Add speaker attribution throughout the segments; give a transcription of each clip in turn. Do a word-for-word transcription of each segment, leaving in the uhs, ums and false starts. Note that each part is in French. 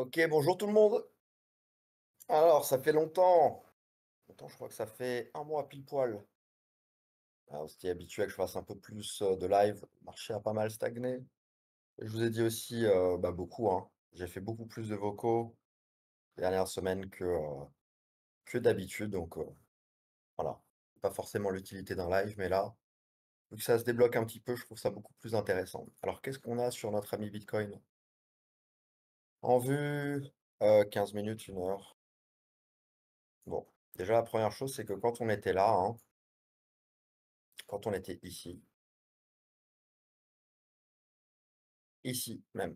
Speaker 1: Ok, bonjour tout le monde. Alors, ça fait longtemps. Longtemps, je crois que ça fait un mois pile poil. Ah, on s'était habitué à que je fasse un peu plus euh, de live. Le marché a pas mal stagné. Je vous ai dit aussi euh, bah, beaucoup, hein. J'ai fait beaucoup plus de vocaux les dernières semaines que, euh, que d'habitude. Donc euh, voilà. Pas forcément l'utilité d'un live, mais là, vu que ça se débloque un petit peu, je trouve ça beaucoup plus intéressant. Alors, qu'est-ce qu'on a sur notre ami Bitcoin? En vue, euh, quinze minutes, une heure. Bon, déjà, la première chose, c'est que quand on était là, hein, quand on était ici, ici même,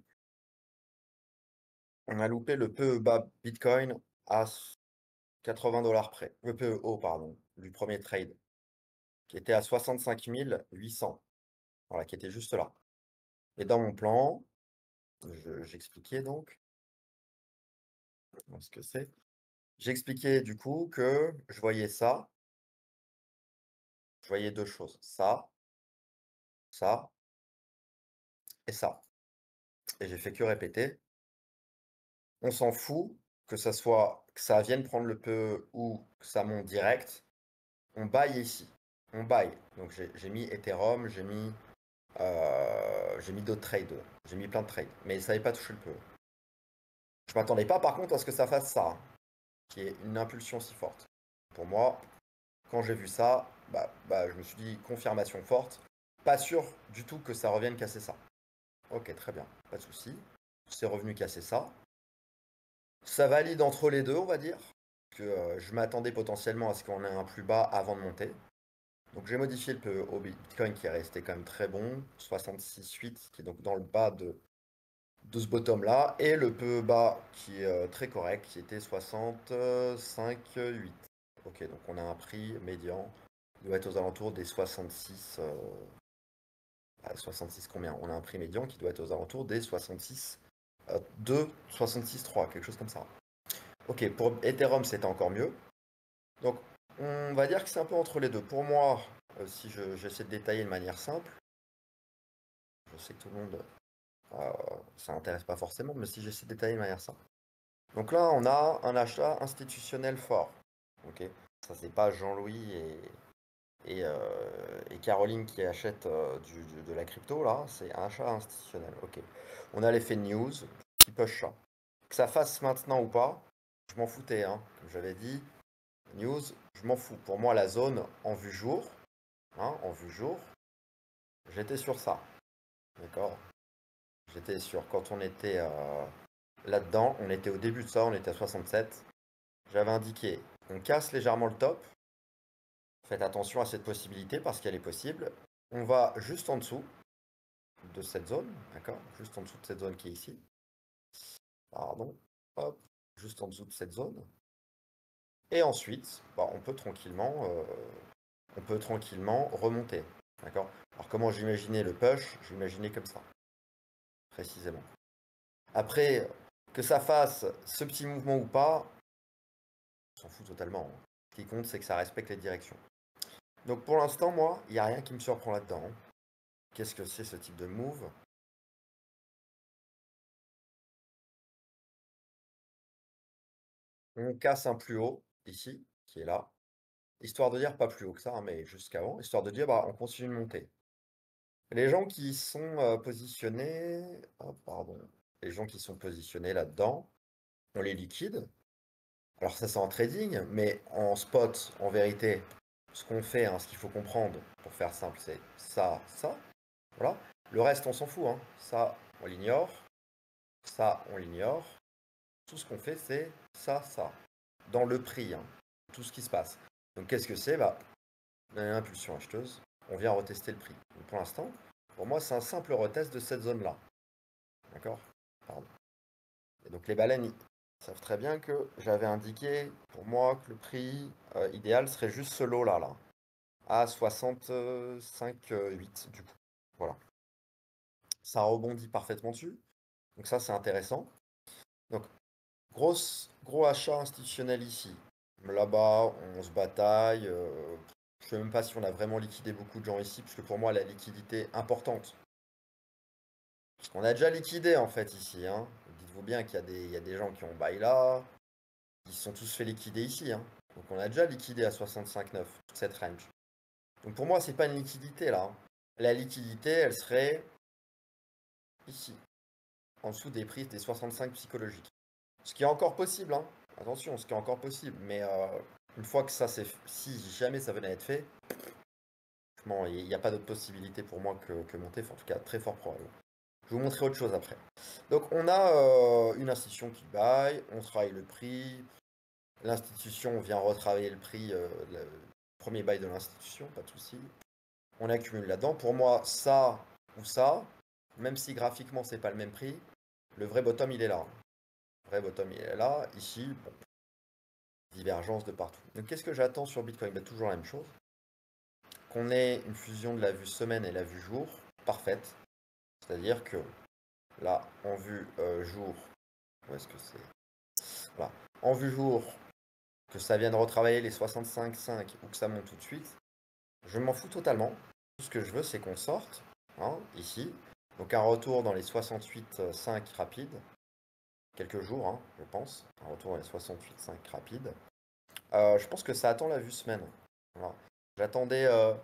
Speaker 1: on a loupé le P E bas Bitcoin à quatre-vingts dollars près. Le P E haut, pardon, du premier trade, qui était à soixante-cinq mille huit cents. Voilà, qui était juste là. Et dans mon plan, je- j'expliquais donc ce que c'est. J'expliquais du coup que je voyais ça, je voyais deux choses. Ça, ça et ça. Et j'ai fait que répéter. On s'en fout que ça soit, que ça vienne prendre le P E ou que ça monte direct. On buy ici. On buy. Donc j'ai j'ai mis Ethereum, j'ai mis, euh, j'ai mis d'autres trades. J'ai mis plein de trades. Mais ça n'avait pas touché le peu. Je m'attendais pas par contre à ce que ça fasse ça, hein, qui est une impulsion si forte. Pour moi, quand j'ai vu ça, bah, bah, je me suis dit confirmation forte. Pas sûr du tout que ça revienne casser ça. Ok, très bien, pas de souci. C'est revenu casser ça. Ça valide entre les deux, on va dire. Que euh, je m'attendais potentiellement à ce qu'on ait un plus bas avant de monter. Donc j'ai modifié le P E au Bitcoin qui est resté quand même très bon, soixante-six virgule huit, qui est donc dans le bas de, de ce bottom là, et le P E bas qui est euh, très correct, qui était soixante-cinq virgule huit. Ok, donc on a un prix médian, il doit être aux alentours des soixante-six, euh, ah, soixante-six combien? On a un prix médian qui doit être aux alentours des soixante-six, euh, deux, soixante-six virgule trois, quelque chose comme ça. Ok, pour Ethereum c'était encore mieux. Donc, on va dire que c'est un peu entre les deux. Pour moi, euh, si je- j'essaie de détailler de manière simple, je sais que tout le monde, euh, ça n'intéresse pas forcément, mais si j'essaie de détailler de manière simple. Donc là, on a un achat institutionnel fort. Ok, ça c'est pas Jean-Louis et, et, euh, et Caroline qui achètent euh, du- du- de la crypto là, c'est un achat institutionnel. Ok, on a l'effet news qui push ça. Que ça fasse maintenant ou pas, je m'en foutais, hein. Comme j'avais dit, news, je m'en fous. Pour moi, la zone en vue jour, hein, en vue jour, j'étais sur ça. D'accord? J'étais sur, quand on était euh, là-dedans, on était au début de ça, on était à soixante-sept. J'avais indiqué, on casse légèrement le top. Faites attention à cette possibilité parce qu'elle est possible. On va juste en dessous de cette zone, d'accord? Juste en dessous de cette zone qui est ici. Pardon. Hop, juste en dessous de cette zone. Et ensuite, bah, on peut tranquillement, euh, on peut tranquillement remonter. D'accord? Alors comment j'imaginais le push? J'imaginais comme ça, précisément. Après, que ça fasse ce petit mouvement ou pas, on s'en fout totalement, hein. Ce qui compte, c'est que ça respecte les directions. Donc pour l'instant, moi, il n'y a rien qui me surprend là-dedans, hein. Qu'est-ce que c'est ce type de move? On casse un plus haut, ici, qui est là, histoire de dire pas plus haut que ça, hein, mais jusqu'avant, histoire de dire, bah, on continue de monter. Les gens qui sont euh, positionnés, ah, pardon, les gens qui sont positionnés là-dedans, on les liquide. Alors ça c'est en trading, mais en spot, en vérité, ce qu'on fait, hein, ce qu'il faut comprendre, pour faire simple, c'est ça, ça, voilà. Le reste, on s'en fout, hein. Ça, on l'ignore, ça, on l'ignore. Tout ce qu'on fait, c'est ça, ça, dans le prix, hein, tout ce qui se passe. Donc qu'est-ce que c'est? Bah, on a une impulsion acheteuse, on vient retester le prix. Donc, pour l'instant, pour moi, c'est un simple retest de cette zone-là. D'accord? Pardon. Et donc les baleines ils savent très bien que j'avais indiqué pour moi que le prix euh, idéal serait juste ce lot-là, là, à soixante-cinq virgule huit du coup. Voilà. Ça rebondit parfaitement dessus. Donc ça, c'est intéressant. Donc, grosse, gros achat institutionnel ici. Là-bas, on se bataille. euh, je ne sais même pas si on a vraiment liquidé beaucoup de gens ici, puisque pour moi, la liquidité importante. Parce qu'on a déjà liquidé en fait ici, hein. dites-vous bien qu'il y a des, il y a des gens qui ont bail là, ils se sont tous fait liquider ici, hein. Donc on a déjà liquidé à soixante-cinq neuf, toute cette range. Donc pour moi, c'est pas une liquidité là, hein. La liquidité, elle serait ici, en dessous des prix des soixante-cinq psychologiques. Ce qui est encore possible, hein. Attention, ce qui est encore possible. Mais euh, une fois que ça c'est f- si jamais ça venait à être fait, franchement, il n'y a pas d'autre possibilité pour moi que, que monter, enfin, en tout cas très fort probable. Je vais vous montrer autre chose après. Donc on a euh, une institution qui baille, on travaille le prix, l'institution vient retravailler le prix, euh, le premier bail de l'institution, pas de souci. On accumule là-dedans. Pour moi, ça ou ça, même si graphiquement c'est pas le même prix, le vrai bottom il est là. Le vrai bottom il est là. Ici, bon, divergence de partout. Donc qu'est-ce que j'attends sur Bitcoin? Ben, toujours la même chose. Qu'on ait une fusion de la vue semaine et la vue jour parfaite. C'est-à-dire que là, en vue euh, jour, où est-ce que c'est? Voilà. En vue jour, que ça vienne retravailler les soixante-cinq virgule cinq ou que ça monte tout de suite, je m'en fous totalement. Tout ce que je veux, c'est qu'on sorte, hein, ici. Donc un retour dans les soixante-huit virgule cinq rapides. Quelques jours, hein, je pense. Un retour dans les soixante-huit virgule cinq rapides. Euh, je pense que ça attend la vue semaine. Voilà. J'attendais, euh,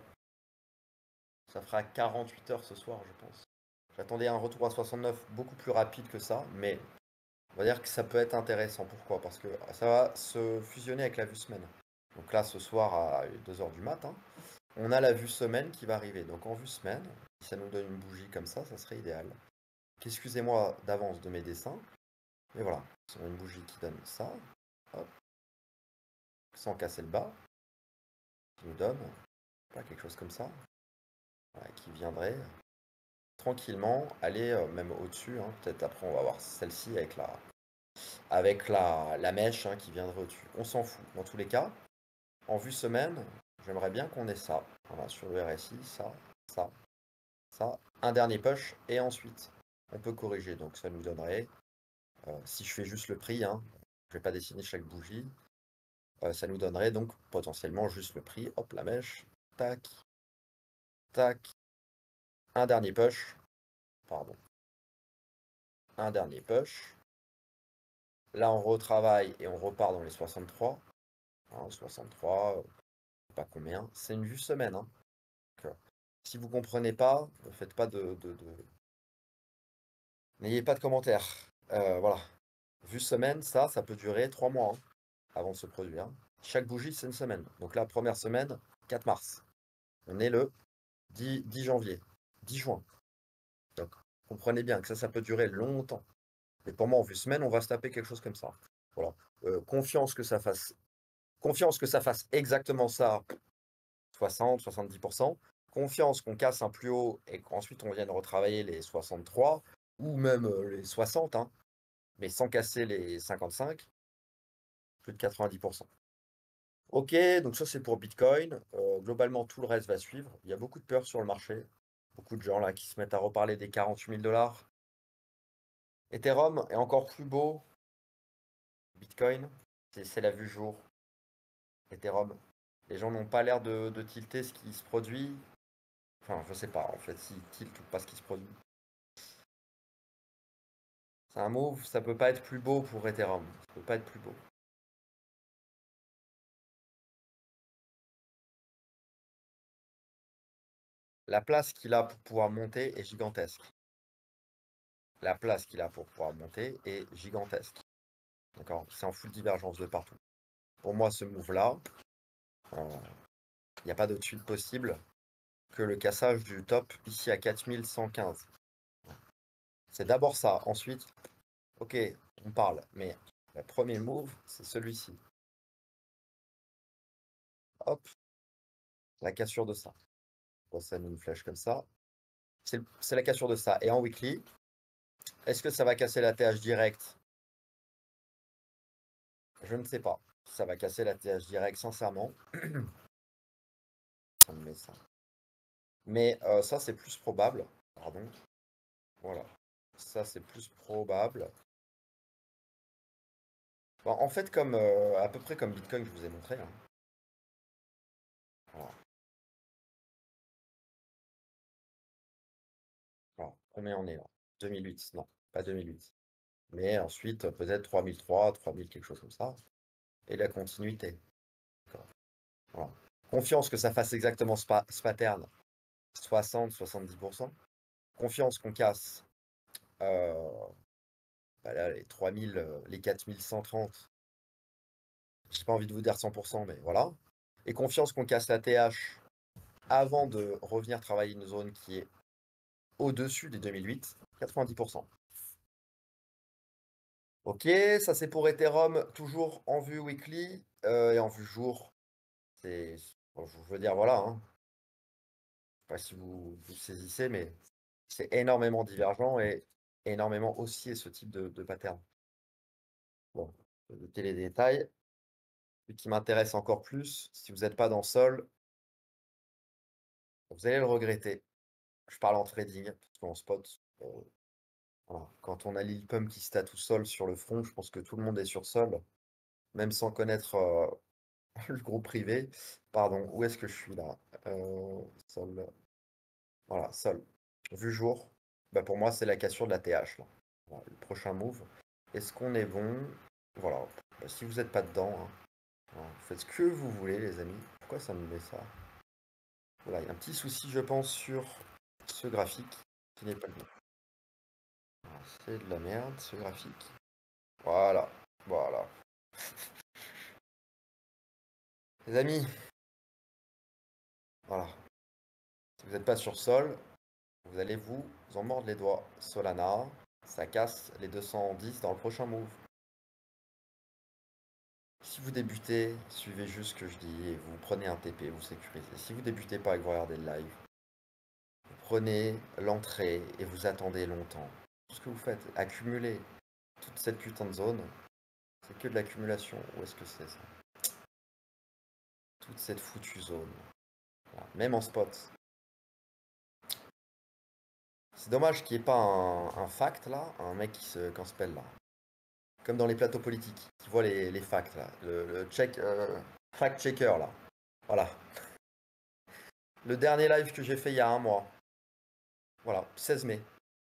Speaker 1: ça fera quarante-huit heures ce soir, je pense. J'attendais un retour à soixante-neuf beaucoup plus rapide que ça, mais on va dire que ça peut être intéressant. Pourquoi? Parce que ça va se fusionner avec la vue semaine. Donc là, ce soir à deux heures du matin, on a la vue semaine qui va arriver. Donc en vue semaine, si ça nous donne une bougie comme ça, ça serait idéal. Excusez-moi d'avance de mes dessins, mais voilà, c'est une bougie qui donne ça, hop, sans casser le bas, qui nous donne pas quelque chose comme ça, voilà, qui viendrait tranquillement aller euh, même au-dessus, hein. Peut-être après on va voir celle-ci avec la, avec la, la mèche, hein, qui viendrait au-dessus. On s'en fout. Dans tous les cas, en vue semaine, j'aimerais bien qu'on ait ça. Voilà, sur le R S I, ça, ça, ça. Un dernier push et ensuite on peut corriger. Donc ça nous donnerait, euh, si je fais juste le prix, hein, je vais pas dessiner chaque bougie, euh, ça nous donnerait donc potentiellement juste le prix. Hop, la mèche, tac, tac. Un dernier push, pardon. Un dernier push. Là, on retravaille et on repart dans les soixante-trois. Hein, soixante-trois, euh, je sais pas combien. C'est une vue semaine, hein. Donc, euh, si vous comprenez pas, ne faites pas de, de- de- n'ayez pas de commentaires. Euh, voilà. Vue semaine, ça, ça peut durer trois mois, hein, avant de se produire. Chaque bougie, c'est une semaine. Donc la première semaine, quatre mars. On est le dix, dix janvier, dix juin. Donc, comprenez bien que ça, ça peut durer longtemps. Et pour moi, en vue semaine, on va se taper quelque chose comme ça. Voilà. Euh, confiance que ça fasse Confiance que ça fasse exactement ça, soixante, soixante-dix pour cent. Confiance qu'on casse un plus haut et qu'ensuite on vienne retravailler les soixante-trois ou même euh, les soixante, hein, mais sans casser les cinquante-cinq, plus de quatre-vingt-dix pour cent. Ok, donc ça c'est pour Bitcoin. Euh, globalement, tout le reste va suivre. Il y a beaucoup de peur sur le marché. Beaucoup de gens là qui se mettent à reparler des quarante-huit mille dollars. Ethereum est encore plus beau. Bitcoin, c'est c'est la vue jour. Ethereum. Les gens n'ont pas l'air de, de tilter ce qui se produit. Enfin, je sais pas en fait s'il tilt ou pas ce qui se produit. C'est un move, ça peut pas être plus beau pour Ethereum. Ça peut pas être plus beau. La place qu'il a pour pouvoir monter est gigantesque. La place qu'il a pour pouvoir monter est gigantesque. D'accord? C'est en full divergence de partout. Pour moi, ce move-là, il n'y a pas d'autre suite possible que le cassage du top ici à quatre mille cent quinze. C'est d'abord ça. Ensuite, ok, on parle, mais le premier move, c'est celui-ci. Hop, la cassure de ça. Bon, ça met une flèche comme ça. C'est c'est la cassure de ça. Et en weekly, est-ce que ça va casser la T H direct? Je ne sais pas. Ça va casser la T H direct, sincèrement. On met ça. Mais euh, ça, c'est plus probable. Pardon. Voilà. Ça, c'est plus probable. Bon, en fait, comme euh, à peu près comme Bitcoin, je vous ai montré, hein. Voilà. Voilà. Combien on est là? deux mille huit. Non, pas deux mille huit. Mais ensuite, peut-être trois mille trois, trois mille, quelque chose comme ça. Et la continuité. Voilà. Confiance que ça fasse exactement ce, pa ce pattern, soixante soixante-dix pour cent. Confiance qu'on casse euh, bah là, les trois mille, euh, les quatre mille cent trente. J'ai pas envie de vous dire cent pour cent, mais voilà. Et confiance qu'on casse la T H avant de revenir travailler une zone qui est au-dessus des deux mille huit, quatre-vingt-dix pour cent. Ok, ça c'est pour Ethereum, toujours en vue weekly euh, et en vue jour. C'est, bon, je veux dire, voilà, hein. Je sais pas si vous, vous saisissez, mais c'est énormément divergent et énormément haussier ce type de, de pattern. Bon, je vais noter les détails. Ce qui m'intéresse encore plus, si vous n'êtes pas dans Sol, vous allez le regretter. Je parle en trading, parce qu'en spot, euh, voilà. Quand on a Lil Pump qui se tatoue Sol sur le front, je pense que tout le monde est sur Sol, même sans connaître euh, le groupe privé. Pardon, où est-ce que je suis là? Euh, Sol. Voilà, Sol. Vu jour, bah pour moi, c'est la cassure de la T H, là. Voilà, le prochain move. Est-ce qu'on est bon? Voilà. Bah, si vous n'êtes pas dedans, hein, voilà, vous faites ce que vous voulez, les amis. Pourquoi ça me met ça? Voilà, il y a un petit souci, je pense, sur ce graphique qui n'est pas le bon. Voilà, c'est de la merde, ce graphique. Voilà. Voilà. Les amis, voilà. Si vous n'êtes pas sur Sol, vous allez vous en mordre les doigts. Solana, ça casse les deux cent dix dans le prochain move. Si vous débutez, suivez juste ce que je dis et vous prenez un T P, vous sécurisez. Si vous débutez pas et que vous regardez le live, vous prenez l'entrée et vous attendez longtemps. Tout ce que vous faites, accumuler toute cette putain de zone, c'est que de l'accumulation. Où est-ce que c'est ça? Toute cette foutue zone. Voilà. Même en spot. C'est dommage qu'il n'y ait pas un, un fact là, un mec qui se cancel là. Comme dans les plateaux politiques, qui voit les, les facts là. Le, le check, euh, fact checker là. Voilà. Le dernier live que j'ai fait il y a un mois. Voilà, seize mai.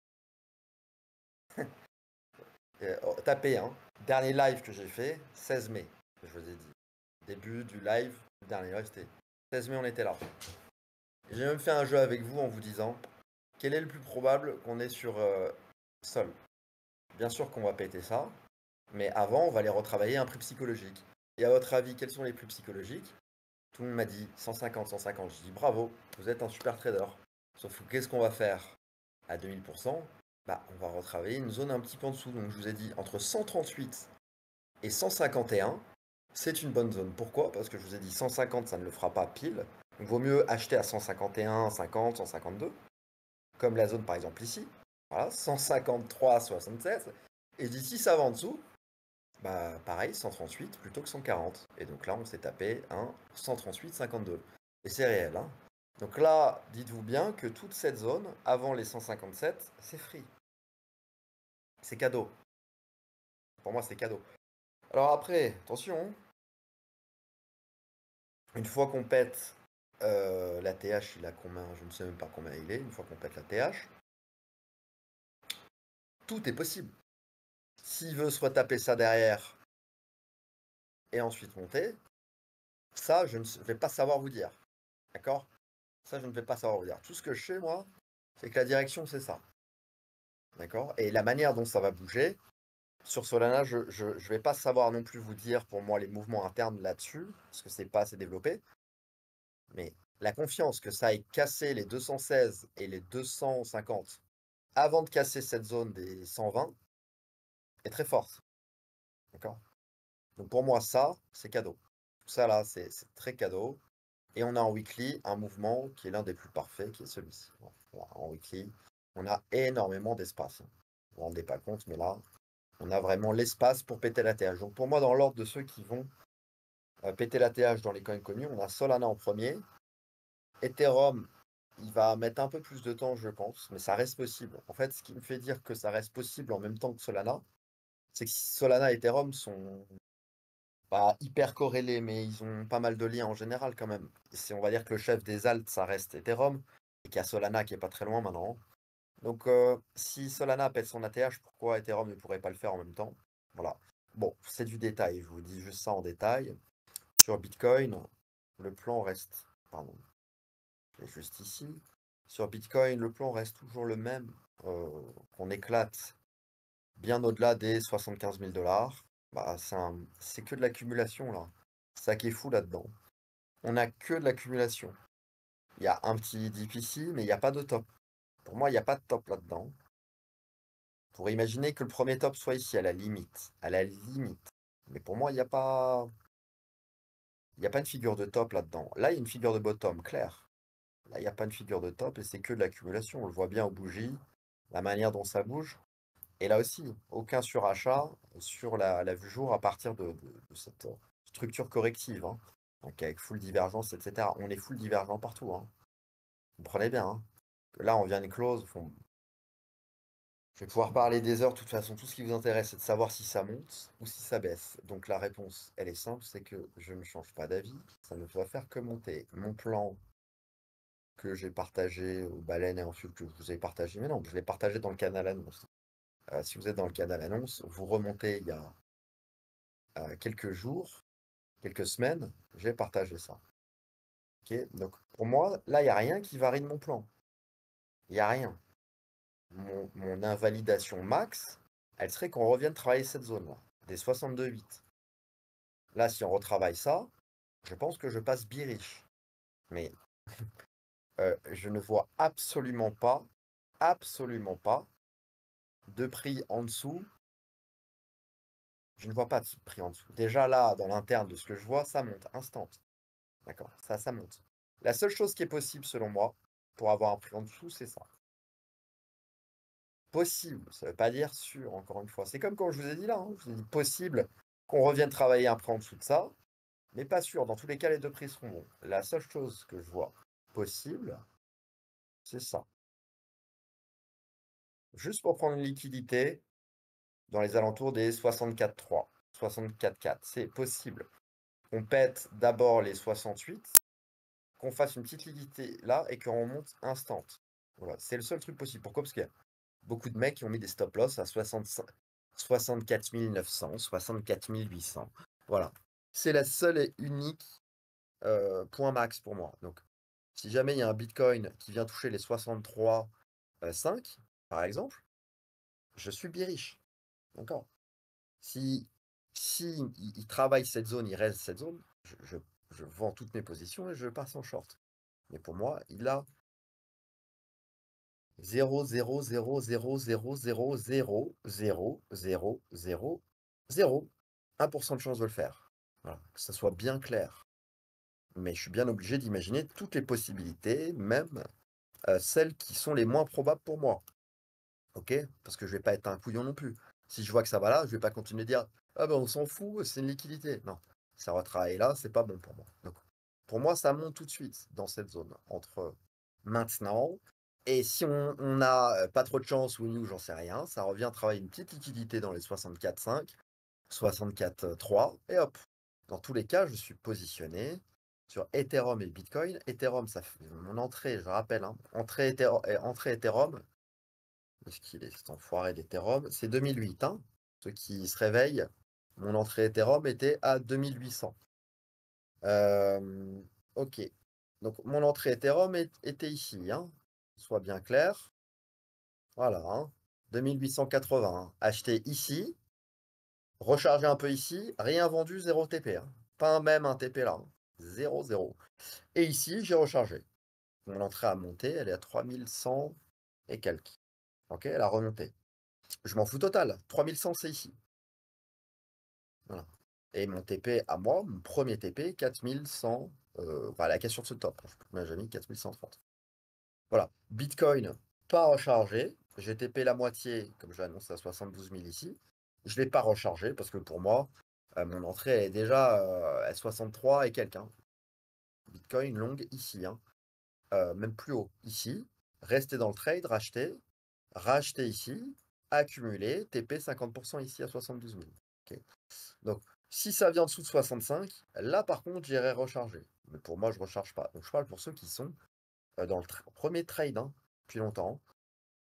Speaker 1: Euh, oh, tapez, hein. Dernier live que j'ai fait, seize mai, je vous ai dit. Début du live, le dernier live, c'était seize mai, on était là. J'ai même fait un jeu avec vous en vous disant quel est le plus probable qu'on est sur euh, Sol. Bien sûr qu'on va péter ça, mais avant, on va aller retravailler un prix psychologique. Et à votre avis, quels sont les prix psychologiques? Tout le monde m'a dit cent cinquante, cent cinquante. Je dis bravo, vous êtes un super trader. Sauf que qu'est-ce qu'on va faire à deux mille pour cent? Bah, on va retravailler une zone un petit peu en dessous. Donc je vous ai dit entre cent trente-huit et cent cinquante et un, c'est une bonne zone. Pourquoi? Parce que je vous ai dit cent cinquante, ça ne le fera pas pile. Donc vaut mieux acheter à cent cinquante et un, cinquante, cent cinquante-deux, comme la zone par exemple ici. Voilà, cent cinquante-trois, soixante-seize. Et d'ici ça va en dessous, bah pareil, cent trente-huit plutôt que cent quarante. Et donc là, on s'est tapé un cent trente-huit, cinquante-deux. Et c'est réel, hein. Donc là, dites-vous bien que toute cette zone, avant les cent cinquante-sept, c'est free. C'est cadeau. Pour moi, c'est cadeau. Alors après, attention, une fois qu'on pète euh, la T H, il a combien? Je ne sais même pas combien il est. Une fois qu'on pète la T H, tout est possible. S'il veut se retaper ça derrière et ensuite monter, ça, je ne vais pas savoir vous dire. D'accord? Ça, je ne vais pas savoir vous dire. Tout ce que je sais, moi, c'est que la direction, c'est ça. D'accord? Et la manière dont ça va bouger, sur Solana, je ne vais pas savoir non plus vous dire pour moi les mouvements internes là-dessus, parce que c'est pas assez développé. Mais la confiance que ça ait cassé les deux cent seize et les deux cent cinquante avant de casser cette zone des cent vingt est très forte. D'accord? Donc pour moi, ça, c'est cadeau. Tout ça là, c'est très cadeau. Et on a en weekly un mouvement qui est l'un des plus parfaits, qui est celui-ci. Voilà, en weekly, on a énormément d'espace. Vous vous rendez pas compte, mais là, on a vraiment l'espace pour péter la T H. Donc pour moi, dans l'ordre de ceux qui vont euh, péter la T H dans les coins connus, on a Solana en premier. Ethereum, il va mettre un peu plus de temps, je pense, mais ça reste possible. En fait, ce qui me fait dire que ça reste possible en même temps que Solana, c'est que Solana et Ethereum sont pas hyper corrélés, mais ils ont pas mal de liens en général quand même. Et si on va dire que le chef des alts, ça reste Ethereum, et qu'il y a Solana qui est pas très loin maintenant. Donc, heu, si Solana pète son A T H, pourquoi Ethereum ne pourrait pas le faire en même temps? Voilà. Bon, c'est du détail, je vous dis juste ça en détail. Sur Bitcoin, le plan reste pardon, je vais juste ici. Sur Bitcoin, le plan reste toujours le même, heu, qu'on éclate bien au-delà des soixante-quinze mille dollars. Bah, c'est un c'est que de l'accumulation là. C'est ça qui est fou là-dedans. On a que de l'accumulation. Il y a un petit dip ici, mais il y a pas de top. Pour moi, il y a pas de top là-dedans. Pour imaginer que le premier top soit ici, à la limite, à la limite. Mais pour moi, il y a pas il y a pas une figure de top là-dedans. Là, il y a une figure de bottom, clair. Là, il y a pas une figure de top et c'est que de l'accumulation. On le voit bien aux bougies, la manière dont ça bouge. Et là aussi, aucun surachat sur la la vue jour à partir de de de cette, heu, structure corrective, hein. Donc avec full divergence et cetera. On est full divergent partout, hein. Comprenez bien, hein, que là, on vient de close, fon je vais pouvoir parler des heures, de toute façon, tout ce qui vous intéresse, c'est de savoir si ça monte ou si ça baisse. Donc la réponse, elle est simple, c'est que je ne change pas d'avis, ça ne va faire que monter. Mon plan que j'ai partagé aux baleines et ensuite que je vous ai partagé, mais non, je l'ai partagé dans le canal annonce. Heu, si vous êtes dans le canal annonce, vous remontez il y a, heu, quelques jours, quelques semaines, j'ai partagé ça. OK? Donc pour moi, là, il y a rien qui varie de mon plan. Il y a rien. Mon mon invalidation max, elle serait qu'on revienne travailler cette zone-là, des soixante-deux virgule huit. Là, si on retravaille ça, je pense que je passe bearish. Mais, heu, je ne vois absolument pas, absolument pas de prix en dessous. Je ne vois pas de prix en dessous. Déjà là, dans l'interne de ce que je vois, ça monte instant. D'accord? Ça, ça monte. La seule chose qui est possible selon moi, pour avoir un prix en dessous, c'est ça. Possible, ça veut pas dire sûr, encore une fois. C'est comme quand je vous ai dit là, hein, je vous ai dit possible qu'on revienne travailler un prix en dessous de ça, mais pas sûr. Dans tous les cas, les deux prix seront bons. La seule chose que je vois possible, c'est ça. Juste pour prendre une liquidité dans les alentours des soixante-quatre virgule trois, soixante-quatre virgule quatre, c'est possible. On pète d'abord les soixante-huit, qu'on fasse une petite liquidité là et qu'on remonte instant. Voilà, c'est le seul truc possible. Pourquoi? Parce qu'il y a beaucoup de mecs qui ont mis des stop loss à soixante-cinq soixante-quatre mille neuf cents, soixante-quatre mille huit cents. Voilà. C'est la seule et unique, heu, point max pour moi. Donc, si jamais il y a un bitcoin qui vient toucher les soixante-trois, heu, cinq, par exemple, je suis bearish. D'accord? Si si il il travaille cette zone, il reste cette zone, je je je vends toutes mes positions et je passe en short. Mais pour moi, il a zéro zéro zéro zéro zéro zéro zéro zéro zéro zéro zéro un pour cent de chance de le faire. Voilà, que ça soit bien clair. Mais je suis bien obligé d'imaginer toutes les possibilités, même, heu, celles qui sont les moins probables pour moi. OK? Parce que je vais pas être un couillon non plus. Si je vois que ça va là, je vais pas continuer de dire: «Ah bah, on s'en fout, c'est une liquidité». Non, ça va travailler là, c'est pas bon pour moi. Donc, pour moi, ça monte tout de suite dans cette zone, entre maintenant et si on on a, heu, pas trop de chance ou ou j'en sais rien, ça revient travailler une petite liquidité dans les soixante-quatre virgule cinq, soixante-quatre virgule trois et hop. Dans tous les cas, je suis positionné sur Ethereum et Bitcoin. Ethereum, ça fait mon entrée, je rappelle, hein, entrée Ether et entrée Ethereum, où est-ce qu'il est cet enfoiré d'Ethereum? C'est deux mille huit, hein. Ceux qui se réveillent, mon entrée Ethereum était à deux mille huit cents. Hem, OK. Donc mon entrée Ethereum est était ici, hein, soit bien clair. Voilà, hein, deux mille huit cent quatre-vingts, hein. Acheté ici, rechargé un peu ici, rien vendu, zéro T P, hein. Pas un même un T P là, hein. zéro zéro. Et ici, j'ai rechargé. Mon entrée a monté, elle est à trois mille cent et quelques. OK, elle a remonté. Je m'en fous total, trois mille cent c'est ici. Voilà. Et mon T P à moi, mon premier T P, quatre mille cent, heu, enfin la question de ce top, hein, je j'ai mis quatre mille cent trente. Voilà. Bitcoin, pas rechargé. J'ai T P la moitié, comme je l'annonce à soixante-douze mille ici. Je ne l'ai pas rechargé parce que pour moi, heu, mon entrée elle est déjà, heu, à soixante-trois et quelques, hein. Bitcoin longue ici, hein, heu, même plus haut, ici. Rester dans le trade, racheter, racheter ici, accumuler, T P cinquante ici à soixante-douze mille. OK. Donc si ça vient en dessous de soixante-cinq, là par contre j'irai recharger. Mais pour moi je recharge pas. Donc je parle pour ceux qui sont, heu, dans le tr premier trade, hein, depuis longtemps.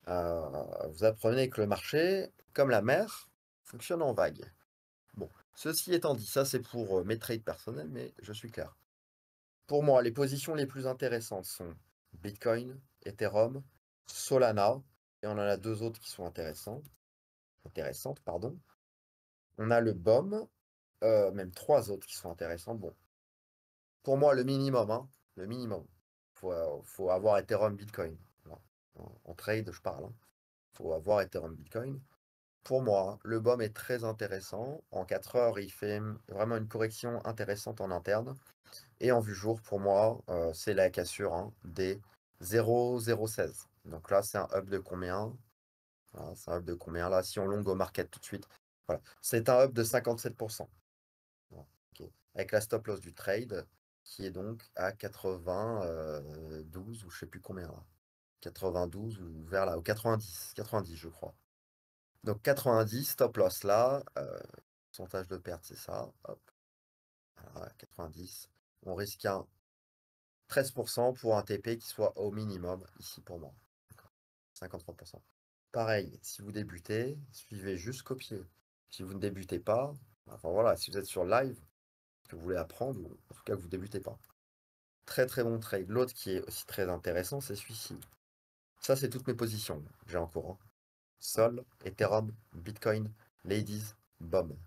Speaker 1: Heu, vous apprenez que le marché, comme la mer, fonctionne en vagues. Bon, ceci étant dit, ça c'est pour, heu, mes trades personnels, mais je suis clair. Pour moi, les positions les plus intéressantes sont Bitcoin, Ethereum, Solana et on en a deux autres qui sont intéressants intéressantes, pardon. On a le B O M, heu, même trois autres qui sont intéressantes. Bon, pour moi, le minimum, hein, le minimum, faut, heu, faut avoir Ethereum, Bitcoin. Voilà. En en trade, je parle, hein. Faut avoir Ethereum, Bitcoin. Pour moi, hein, le B O M est très intéressant. En quatre heures, il fait, mmh, vraiment une correction intéressante en interne et en vue jour, pour moi, heu, c'est la cassure, hein, des zéro zéro seize. Donc là, c'est un up de combien? Voilà, c'est un up de combien là? Si on long au market tout de suite, voilà, c'est un up de cinquante-sept. Voilà, OK. Avec la stop loss du trade qui est donc à quatre-vingt-douze ou je sais plus combien là. quatre-vingt-douze ou vers là, ou quatre-vingt-dix, quatre-vingt-dix je crois. Donc quatre-vingt-dix, stop loss là, heu, pourcentage de perte, c'est ça, hop, voilà, quatre-vingt-dix. On risque un treize pour un T P qui soit au minimum ici pour moi. D'accord, cinquante-trois. Pareil, si vous débutez, suivez juste copier. Si vous ne débutez pas, enfin voilà, si vous êtes sur live, que vous voulez apprendre, ou en tout cas que vous débutez pas. Très très bon trade. L'autre qui est aussi très intéressant, c'est celui-ci. Ça, c'est toutes mes positions que j'ai en cours, hein. Sol, Ethereum, Bitcoin, Ladies, B O M.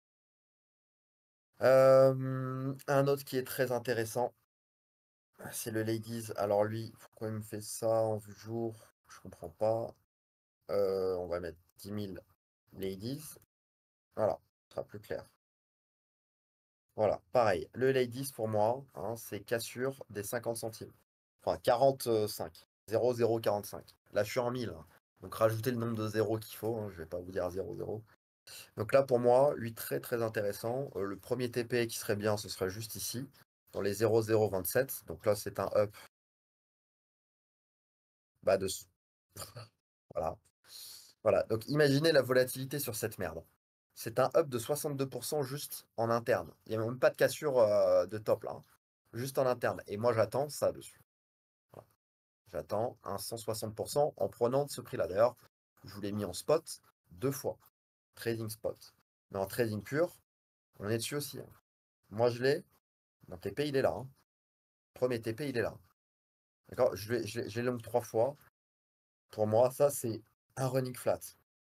Speaker 1: Euh, un autre qui est très intéressant, c'est le Ladies. Alors lui, pourquoi il me fait ça en vue jour? Je comprends pas. Euh, on va mettre dix mille Ladies. Voilà, ce sera plus clair. Voilà, pareil. Le Ladies pour moi, hein, c'est cassure des cinquante centimes. Enfin, quarante-cinq. zéro virgule zéro quarante-cinq. Là, je suis en mille, hein. Donc, rajoutez le nombre de zéros qu'il faut, hein, je vais pas vous dire zéro zéro. Donc là, pour moi, lui, très très intéressant. Euh, le premier T P qui serait bien, ce serait juste ici, dans les zéro virgule zéro vingt-sept. Donc là, c'est un up bas dessous. Voilà. Voilà. Donc, imaginez la volatilité sur cette merde. C'est un up de soixante-deux pour cent juste en interne. Il n'y a même pas de cassure euh, de top là, hein. Juste en interne. Et moi, j'attends ça dessus. Voilà. J'attends un cent soixante pour cent en prenant de ce prix-là. D'ailleurs, je vous l'ai mis en spot deux fois. Trading spot. Mais en trading pur, on est dessus aussi, hein. Moi, je l'ai. Mon T P, il est là, hein. Premier T P, il est là. D'accord? Je l'ai je l'ai- je l'ai long trois fois. Pour moi, ça, c'est un running flat.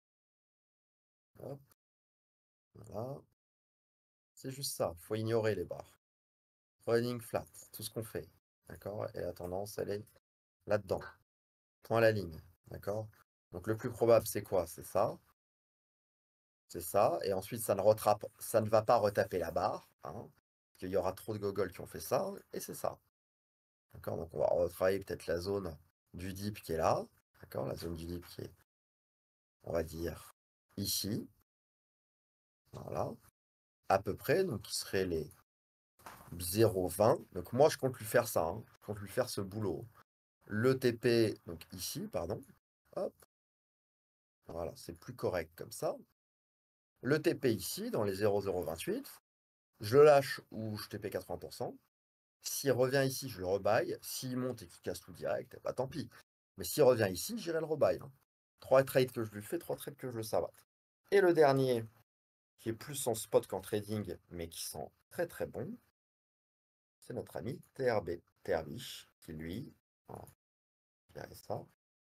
Speaker 1: Hop, voilà. C'est juste ça. Faut ignorer les barres. Running flat. Tout ce qu'on fait. D'accord? Et la tendance, elle est là-dedans. Point à la ligne. D'accord? Donc, le plus probable, c'est quoi? C'est ça. C'est ça. Et ensuite, ça ne retrape, ça ne va pas retaper la barre, hein, parce qu'il y aura trop de gogoles qui ont fait ça. Et c'est ça. D'accord? Donc, on va retravailler peut-être la zone du dip qui est là. D'accord? La zone du dip qui est, on va dire, ici. Voilà. À peu près. Donc, qui serait les zéro virgule vingt. Donc, moi, je compte lui faire ça, hein. Je compte lui faire ce boulot. Le T P, donc ici, pardon. Hop. Voilà, c'est plus correct comme ça. Le T P ici, dans les zéro virgule zéro vingt-huit. Je le lâche ou je T P quatre-vingts pour cent. S'il revient ici, je le rebaille. S'il monte et qu'il casse tout direct, bah tant pis. Mais s'il revient ici, j'irai le rebaille, hein. Trois trades que je lui fais, trois trades que je le savate. Et le dernier, qui est plus en spot qu'en trading, mais qui sent très très bon, c'est notre ami T R B, Terbiche, qui lui, voilà, je dirais ça,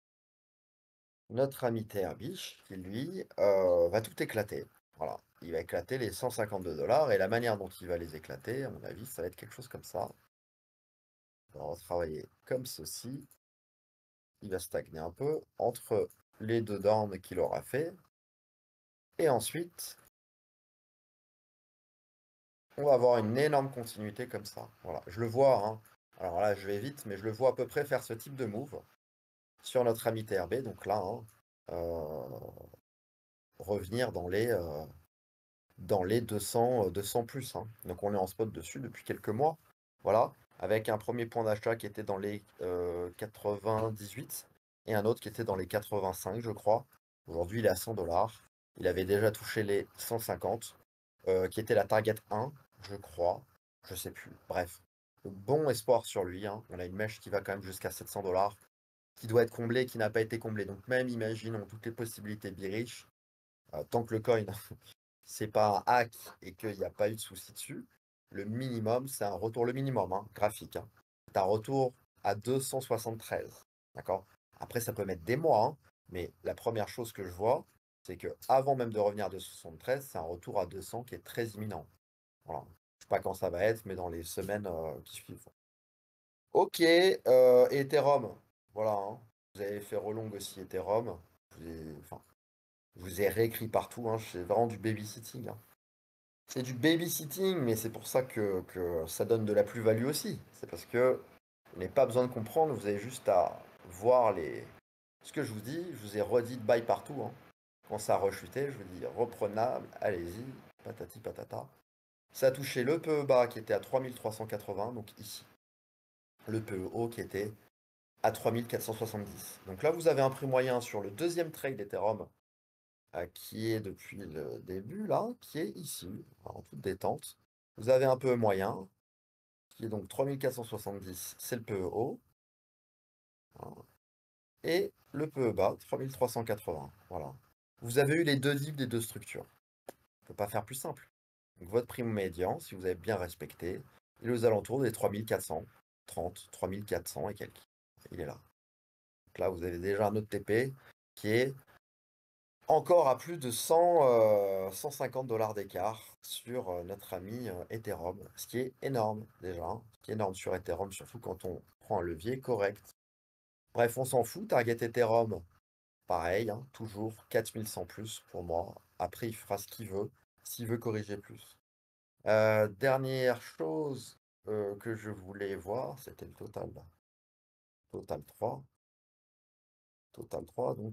Speaker 1: notre ami Terbiche, qui lui euh, va tout éclater. Voilà, il va éclater les cent cinquante-deux dollars et la manière dont il va les éclater, à mon avis, ça va être quelque chose comme ça. On va retravailler comme ceci. Il va stagner un peu entre les deux downs qu'il aura fait. Et ensuite, on va avoir une énorme continuité comme ça. Voilà, je le vois, hein. Alors là, je vais vite, mais je le vois à peu près faire ce type de move sur notre ami T R B. Donc là, hein, euh, revenir dans les, euh, dans les deux cents, euh, deux cents plus, hein. Donc on est en spot dessus depuis quelques mois. Voilà, avec un premier point d'achat qui était dans les euh, quatre-vingt-dix-huit et un autre qui était dans les quatre-vingt-cinq, je crois. Aujourd'hui, il est à cent dollars. Il avait déjà touché les cent cinquante, euh, qui était la target un, je crois. Je sais plus. Bref, bon espoir sur lui, hein. On a une mèche qui va quand même jusqu'à sept cents dollars. qui doit être comblé, qui n'a pas été comblé. Donc même, imaginons toutes les possibilités bearish, euh, tant que le coin, c'est pas un hack et qu'il n'y a pas eu de souci dessus, le minimum, c'est un retour, le minimum, hein, graphique, hein. C'est un retour à deux cent soixante-treize, d'accord? Après, ça peut mettre des mois, hein, mais la première chose que je vois, c'est que avant même de revenir à deux cent soixante-treize, c'est un retour à deux cents qui est très imminent. Voilà. Je sais pas quand ça va être, mais dans les semaines euh, qui suivent. Ok, euh, et Ethereum, voilà, hein. Vous avez fait relong aussi Ethereum. Je vous ai, enfin, je vous ai réécrit partout, hein. C'est vraiment du babysitting, hein. C'est du babysitting, mais c'est pour ça que, que ça donne de la plus-value aussi. C'est parce que vous n'avez pas besoin de comprendre, vous avez juste à voir les... Ce que je vous dis, je vous ai redit de buy partout, hein. Quand ça a rechuté, je vous dis reprenable, allez-y, patati patata. Ça a touché le P E bas qui était à trois mille trois cent quatre-vingts, donc ici. Le P E haut qui était à trois mille quatre cent soixante-dix. Donc là, vous avez un prix moyen sur le deuxième trade d'Ethereum, euh, qui est depuis le début, là, qui est ici, en toute détente. Vous avez un P E moyen, qui est donc trois mille quatre cent soixante-dix, c'est le P E haut. Voilà. Et le P E bas, trois mille trois cent quatre-vingts. Voilà. Vous avez eu les deux dips des deux structures. On ne peut pas faire plus simple. Donc votre prix médian, si vous avez bien respecté, il est aux alentours des trois mille quatre cent trente, trois mille quatre cents et quelques. Il est là. Donc là, vous avez déjà un autre T P qui est encore à plus de cent, euh, cent cinquante dollars d'écart sur euh, notre ami euh, Ethereum, ce qui est énorme déjà, hein. Ce qui est énorme sur Ethereum, surtout quand on prend un levier correct. Bref, on s'en fout, target Ethereum, pareil, hein, toujours quatre mille cent plus pour moi. Après, il fera ce qu'il veut, s'il veut corriger plus. Euh, dernière chose euh, que je voulais voir, c'était le total. Total trois. Total trois, donc,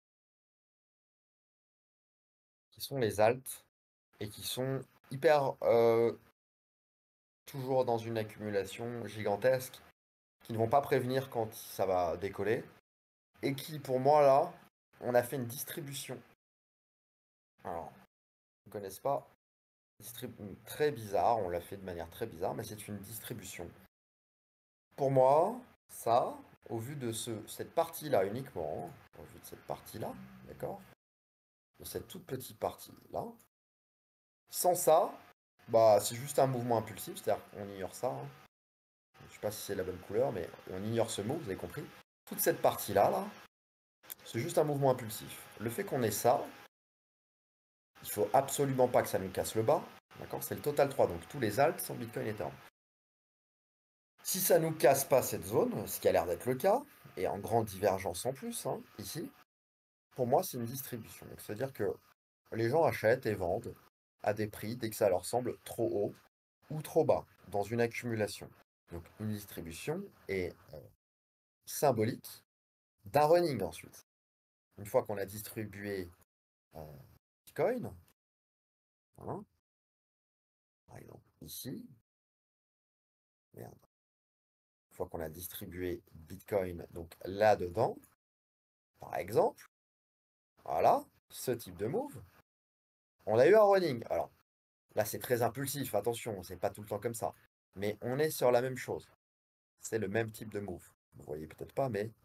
Speaker 1: qui sont les alts et qui sont hyper euh, toujours dans une accumulation gigantesque, qui ne vont pas prévenir quand ça va décoller, et qui, pour moi, là, on a fait une distribution. Alors, vous ne connaissez pas, distrib- très bizarre, on l'a fait de manière très bizarre, mais c'est une distribution. Pour moi, ça, au vu de ce, cette partie-là uniquement, hein, au vu de cette partie-là, d'accord, de cette toute petite partie-là, sans ça, bah, c'est juste un mouvement impulsif, c'est-à-dire qu'on ignore ça, hein. Je ne sais pas si c'est la bonne couleur, mais on ignore ce mot, vous avez compris. Toute cette partie-là, là, c'est juste un mouvement impulsif. Le fait qu'on ait ça, il faut absolument pas que ça nous casse le bas. D'accord? C'est le total trois, donc tous les alts sont Bitcoin et Ethereum. Si ça nous casse pas cette zone, ce qui a l'air d'être le cas, et en grande divergence en plus, hein, ici, pour moi, c'est une distribution. Donc, c'est-à-dire que les gens achètent et vendent à des prix dès que ça leur semble trop haut ou trop bas, dans une accumulation. Donc, une distribution est euh, symbolique d'un running ensuite. Une fois qu'on a distribué euh, Bitcoin, voilà, par exemple ici, merde, une fois qu'on a distribué Bitcoin, donc là-dedans, par exemple, voilà, ce type de move, on a eu un running. Alors, là, c'est très impulsif, attention, c'est pas tout le temps comme ça. Mais on est sur la même chose. C'est le même type de move. Vous voyez peut-être pas, mais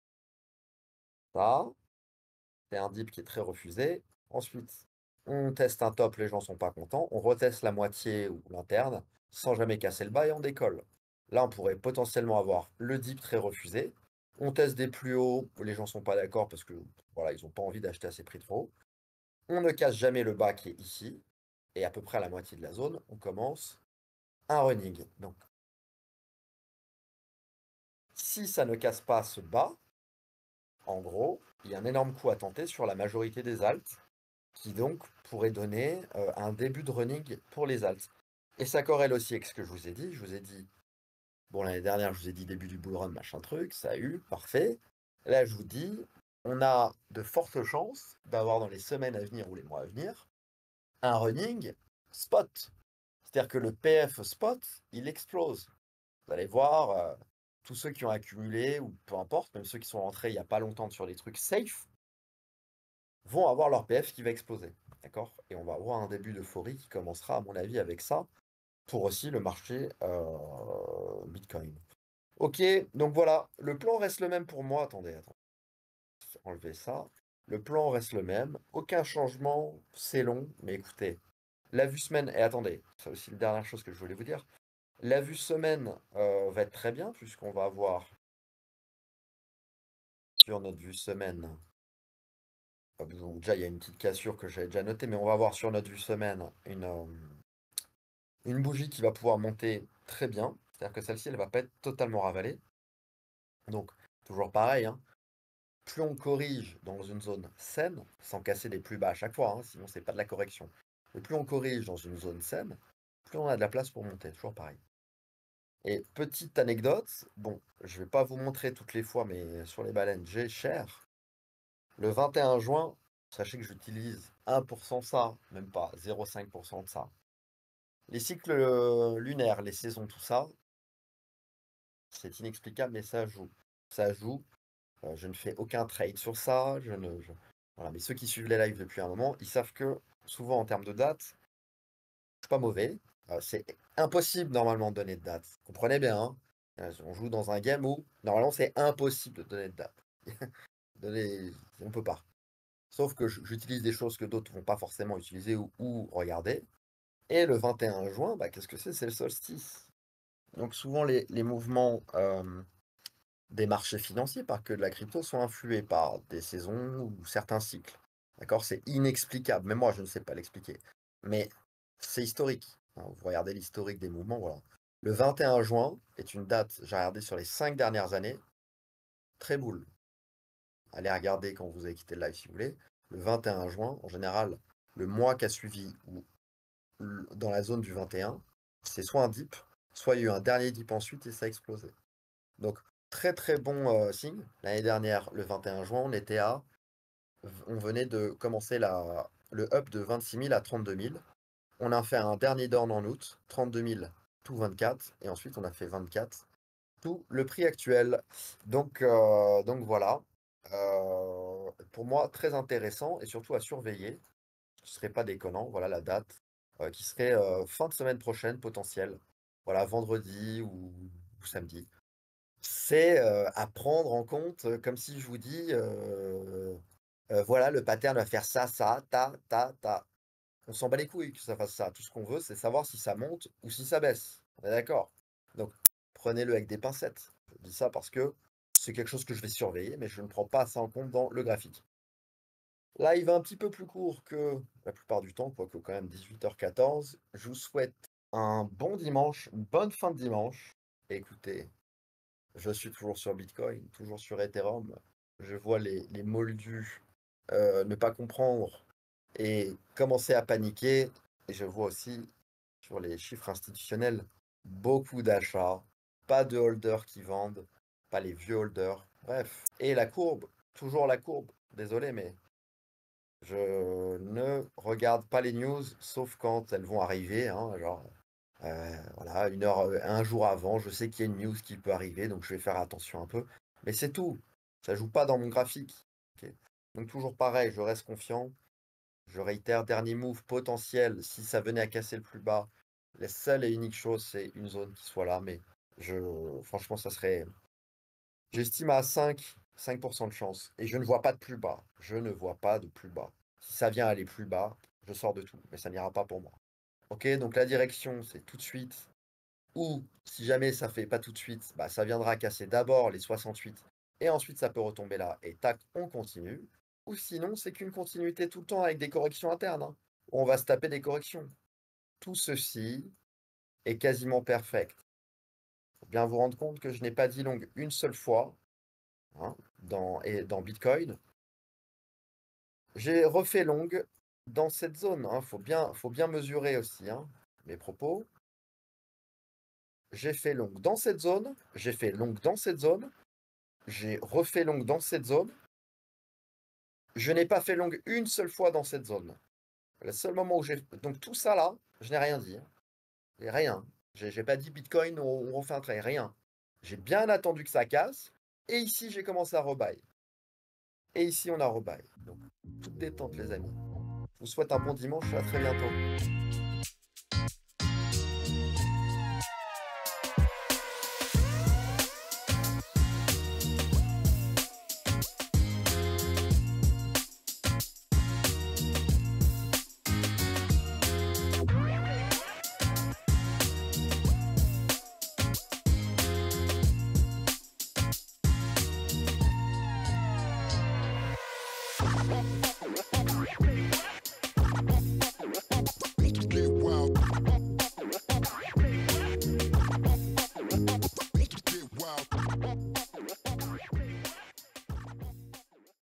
Speaker 1: ça, c'est un dip qui est très refusé. Ensuite, on teste un top, les gens sont pas contents. On reteste la moitié ou l'interne sans jamais casser le bas et on décolle. Là, on pourrait potentiellement avoir le dip très refusé. On teste des plus hauts, les gens sont pas d'accord parce que voilà, ils ont pas envie d'acheter à ces prix trop hauts. On ne casse jamais le bas qui est ici. Et à peu près à la moitié de la zone, on commence un running. Donc, si ça ne casse pas ce bas, en gros, il y a un énorme coup à tenter sur la majorité des alts, qui donc pourrait donner euh, un début de running pour les alts. Et ça corrèle aussi avec ce que je vous ai dit. Je vous ai dit, bon, l'année dernière, je vous ai dit début du bull run, machin truc, ça a eu, parfait. Là, je vous dis, on a de fortes chances d'avoir dans les semaines à venir ou les mois à venir un running spot. C'est-à-dire que le P F spot, il explose. Vous allez voir, euh, tous ceux qui ont accumulé, ou peu importe, même ceux qui sont rentrés il n'y a pas longtemps sur des trucs safe, vont avoir leur P F qui va exploser. D'accord? Et on va avoir un début d'euphorie qui commencera, à mon avis, avec ça, pour aussi le marché euh, Bitcoin. OK, donc voilà, le plan reste le même pour moi. Attendez, attends, enlever ça. Le plan reste le même, aucun changement, c'est long, mais écoutez, la vue semaine et attendez, c'est aussi la dernière chose que je voulais vous dire. La vue semaine, heu, va être très bien puisqu'on va avoir sur notre vue semaine, ah bon, déjà il y a une petite cassure que j'avais déjà notée, mais on va avoir sur notre vue semaine une, hem, une bougie qui va pouvoir monter très bien. C'est-à-dire que celle-ci, elle va pas être totalement ravalée. Donc toujours pareil, hein, plus on corrige dans une zone saine, sans casser des plus bas à chaque fois, hein, sinon c'est pas de la correction. Mais plus on corrige dans une zone saine, plus on a de la place pour monter, toujours pareil. Et petite anecdote, bon, je vais pas vous montrer toutes les fois, mais sur les baleines, j'ai cher. Le vingt et un juin, sachez que j'utilise un pour cent ça, même pas zéro virgule cinq pour cent de ça. Les cycles euh, lunaires, les saisons, tout ça, c'est inexplicable, mais ça joue. Ça joue. Euh, je ne fais aucun trade sur ça. Je ne, je- Voilà. Mais ceux qui suivent les lives depuis un moment, ils savent que souvent en termes de date, je suis pas mauvais. Euh, c'est impossible normalement de donner de date. Comprenez bien, hein. Euh, On joue dans un game où normalement c'est impossible de donner de date. Donner, on peut pas. Sauf que j- j'utilise des choses que d'autres vont pas forcément utiliser ou, ou regarder. Et le vingt et un juin, bah, qu'est-ce que c'est? C'est le solstice. Donc souvent les, les mouvements euh, des marchés financiers, pas que de la crypto, sont influés par des saisons ou certains cycles. D'accord? C'est inexplicable. Même moi, je ne sais pas l'expliquer. Mais c'est historique, hein. Vous regardez l'historique des mouvements, voilà. Le vingt et un juin est une date, j'ai regardé sur les cinq dernières années, très boule. Allez regarder quand vous avez quitté le live si vous voulez. Le vingt et un juin, en général, le mois qui a suivi, ou l- dans la zone du vingt et un, c'est soit un dip, soit il y a eu un dernier dip ensuite et ça a explosé. Donc, très très bon euh, signe. L'année dernière, le vingt et un juin, on était à. On venait de commencer la, le up de vingt-six mille à trente-deux mille. On a fait un dernier down en août, trente-deux mille tout vingt-quatre. Et ensuite, on a fait vingt-quatre tout le prix actuel. Donc, euh, donc voilà. Euh, pour moi, très intéressant et surtout à surveiller. Ce serait pas déconnant. Voilà la date euh, qui serait euh, fin de semaine prochaine potentielle. Voilà, vendredi ou, ou samedi. C'est, heu, à prendre en compte, heu, comme si je vous dis, heu heu, voilà, le pattern va faire ça, ça, ta, ta, ta. On s'en bat les couilles que ça fasse ça. Tout ce qu'on veut, c'est savoir si ça monte ou si ça baisse. On est d'accord? Donc prenez-le avec des pincettes. Je dis ça parce que c'est quelque chose que je vais surveiller, mais je ne prends pas ça en compte dans le graphique. Live un petit peu plus court que la plupart du temps, quoique quand même dix-huit heures quatorze. Je vous souhaite un bon dimanche, une bonne fin de dimanche. Écoutez, je suis toujours sur Bitcoin, toujours sur Ethereum. Je vois les, les moldus euh, ne pas comprendre et commencer à paniquer. Et je vois aussi sur les chiffres institutionnels beaucoup d'achats, pas de holders qui vendent, pas les vieux holders. Bref. Et la courbe, toujours la courbe. Désolé, mais je ne regarde pas les news sauf quand elles vont arriver, hein, genre euh, voilà, une heure, euh, un jour avant, je sais qu'il y a une news qui peut arriver, donc je vais faire attention un peu. Mais c'est tout. Ça joue pas dans mon graphique. Ok. Donc toujours pareil, je reste confiant. Je réitère, dernier move potentiel, si ça venait à casser le plus bas. La seule et unique chose, c'est une zone qui soit là. Mais je, franchement, ça serait. J'estime à cinq, cinq pour cent de chance. Et je ne vois pas de plus bas. Je ne vois pas de plus bas. Si ça vient aller plus bas, je sors de tout. Mais ça n'ira pas pour moi. Ok, donc la direction, c'est tout de suite. Ou si jamais ça fait pas tout de suite, bah, ça viendra casser d'abord les soixante-huit et ensuite ça peut retomber là et tac, on continue. Ou sinon, c'est qu'une continuité tout le temps avec des corrections internes, hein. On va se taper des corrections. Tout ceci est quasiment perfect. Faut bien vous rendre compte que je n'ai pas dit long une seule fois, hein, dans, et dans Bitcoin. J'ai refait long dans cette zone, hein. Faut bien, faut bien mesurer aussi, hein, mes propos. J'ai fait long dans cette zone, j'ai fait long dans cette zone, j'ai refait long dans cette zone. Je n'ai pas fait long une seule fois dans cette zone. Le seul moment où j'ai... Donc tout ça là, je n'ai rien dit, hein. J'ai rien. J'ai j'ai pas dit Bitcoin, on, on refait un trade, rien. J'ai bien attendu que ça casse. Et ici, j'ai commencé à rebuy. Et ici, on a rebuy. Donc, toute détente, les amis. Je vous souhaite un bon dimanche. À très bientôt.